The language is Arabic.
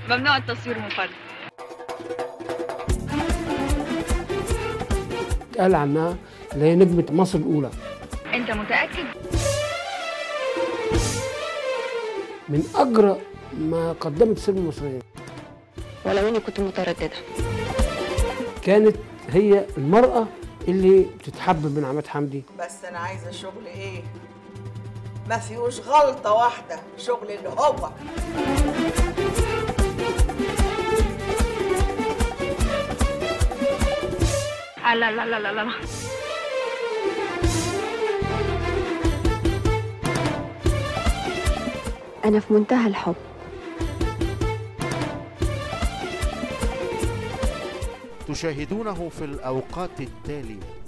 ممنوع التصوير منفرد. قال عنها اللي هي نجمة مصر الأولى. أنت متأكد؟ من أجرأ ما قدمت السينما المصرية. ولو إني كنت مترددة. كانت هي المرأة اللي بتتحبب من عماد حمدي. بس أنا عايزة شغل إيه؟ ما فيهوش غلطة واحدة، شغل اللي هو. لا لا لا لا لا. أنا في منتهى الحب. تشاهدونه في الأوقات التالية.